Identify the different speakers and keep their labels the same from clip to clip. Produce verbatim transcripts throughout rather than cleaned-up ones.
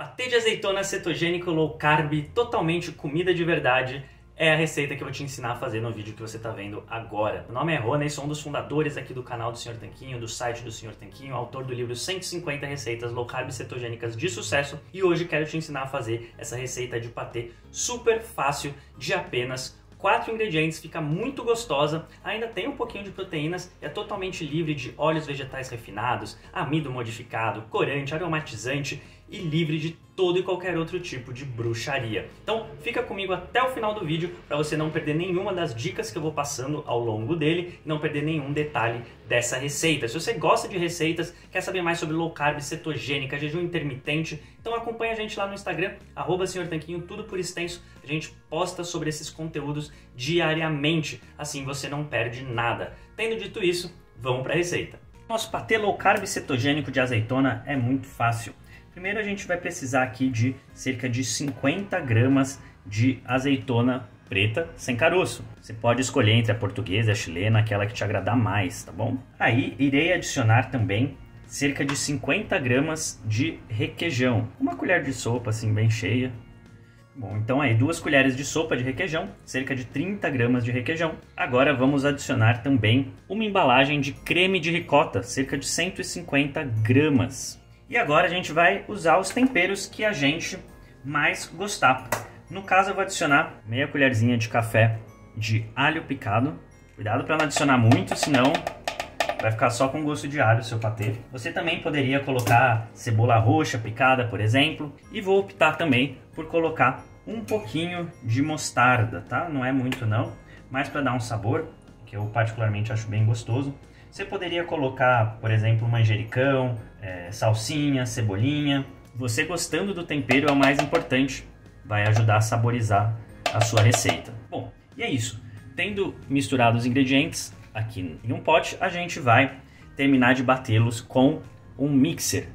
Speaker 1: Patê de azeitona cetogênico low carb, totalmente comida de verdade, é a receita que eu vou te ensinar a fazer no vídeo que você está vendo agora. Meu nome é Rony, sou um dos fundadores aqui do canal do senhor Tanquinho, do site do senhor Tanquinho, autor do livro cento e cinquenta receitas low carb cetogênicas de sucesso, e hoje quero te ensinar a fazer essa receita de patê super fácil de apenas quatro ingredientes, fica muito gostosa, ainda tem um pouquinho de proteínas, é totalmente livre de óleos vegetais refinados, amido modificado, corante, aromatizante e livre de todo e qualquer outro tipo de bruxaria. Então fica comigo até o final do vídeo para você não perder nenhuma das dicas que eu vou passando ao longo dele e não perder nenhum detalhe dessa receita. Se você gosta de receitas, quer saber mais sobre low carb, cetogênica, jejum intermitente, então acompanha a gente lá no Instagram, arroba senhor Tanquinho, tudo por extenso. A gente posta sobre esses conteúdos diariamente, assim você não perde nada. Tendo dito isso, vamos para a receita. Nosso patê low carb cetogênico de azeitona é muito fácil. Primeiro a gente vai precisar aqui de cerca de cinquenta gramas de azeitona preta sem caroço. Você pode escolher entre a portuguesa e a chilena, aquela que te agradar mais, tá bom? Aí irei adicionar também cerca de cinquenta gramas de requeijão. Uma colher de sopa assim bem cheia. Bom, então aí duas colheres de sopa de requeijão, cerca de trinta gramas de requeijão. Agora vamos adicionar também uma embalagem de creme de ricota, cerca de cento e cinquenta gramas. E agora a gente vai usar os temperos que a gente mais gostar. No caso eu vou adicionar meia colherzinha de café de alho picado. Cuidado para não adicionar muito, senão vai ficar só com gosto de alho o seu patê. Você também poderia colocar cebola roxa picada, por exemplo. E vou optar também por colocar um pouquinho de mostarda, tá? Não é muito não, mas para dar um sabor, que eu particularmente acho bem gostoso. Você poderia colocar, por exemplo, manjericão, é, salsinha, cebolinha. Você gostando do tempero é o mais importante, vai ajudar a saborizar a sua receita. Bom, e é isso. Tendo misturado os ingredientes aqui em um pote, a gente vai terminar de batê-los com um mixer.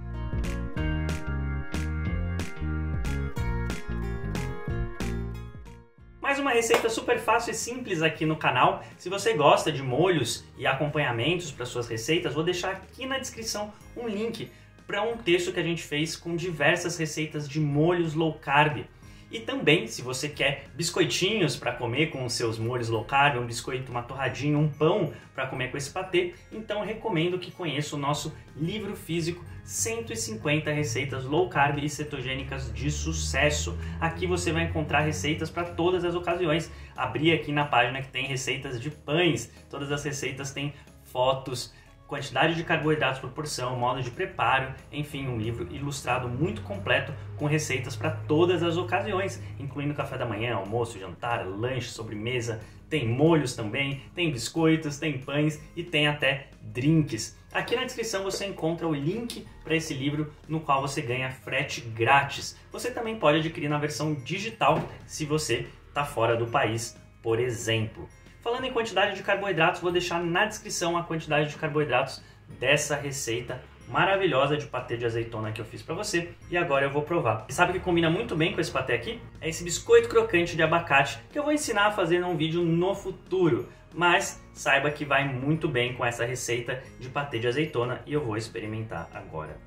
Speaker 1: Mais uma receita super fácil e simples aqui no canal. Se você gosta de molhos e acompanhamentos para suas receitas, vou deixar aqui na descrição um link para um texto que a gente fez com diversas receitas de molhos low carb. E também, se você quer biscoitinhos para comer com os seus molhos low carb, um biscoito, uma torradinha, um pão para comer com esse patê, então recomendo que conheça o nosso livro físico cento e cinquenta receitas low carb e cetogênicas de sucesso. Aqui você vai encontrar receitas para todas as ocasiões. Abri aqui na página que tem receitas de pães, todas as receitas têm fotos, quantidade de carboidratos por porção, modo de preparo, enfim, um livro ilustrado muito completo com receitas para todas as ocasiões, incluindo café da manhã, almoço, jantar, lanche, sobremesa, tem molhos também, tem biscoitos, tem pães e tem até drinks. Aqui na descrição você encontra o link para esse livro no qual você ganha frete grátis. Você também pode adquirir na versão digital se você está fora do país, por exemplo. Falando em quantidade de carboidratos, vou deixar na descrição a quantidade de carboidratos dessa receita maravilhosa de patê de azeitona que eu fiz para você. E agora eu vou provar. E sabe o que combina muito bem com esse patê aqui? É esse biscoito crocante de abacate que eu vou ensinar a fazer num vídeo no futuro. Mas saiba que vai muito bem com essa receita de patê de azeitona e eu vou experimentar agora.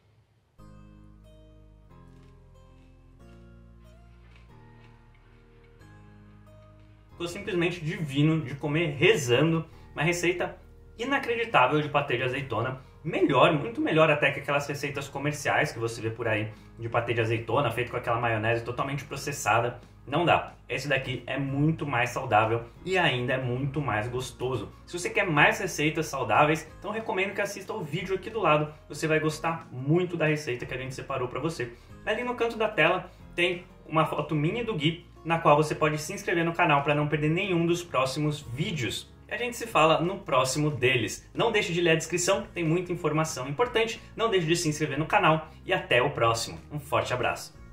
Speaker 1: Ficou simplesmente divino, de comer rezando, uma receita inacreditável de patê de azeitona, melhor, muito melhor até que aquelas receitas comerciais que você vê por aí de patê de azeitona, feito com aquela maionese totalmente processada, não dá. Esse daqui é muito mais saudável e ainda é muito mais gostoso. Se você quer mais receitas saudáveis, então recomendo que assista o vídeo aqui do lado, você vai gostar muito da receita que a gente separou para você. Ali no canto da tela tem uma foto minha e do Gui, na qual você pode se inscrever no canal para não perder nenhum dos próximos vídeos. E a gente se fala no próximo deles. Não deixe de ler a descrição, tem muita informação importante. Não deixe de se inscrever no canal e até o próximo. Um forte abraço.